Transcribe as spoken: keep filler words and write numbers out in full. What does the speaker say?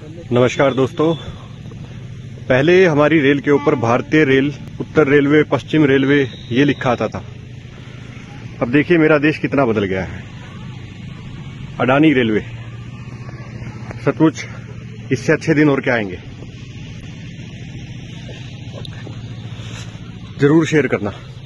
नमस्कार दोस्तों। पहले हमारी रेल के ऊपर भारतीय रेल, उत्तर रेलवे, पश्चिम रेलवे ये लिखा आता था। अब देखिए मेरा देश कितना बदल गया है। अडानी रेलवे। सचमुच इससे अच्छे दिन और क्या आएंगे। जरूर शेयर करना।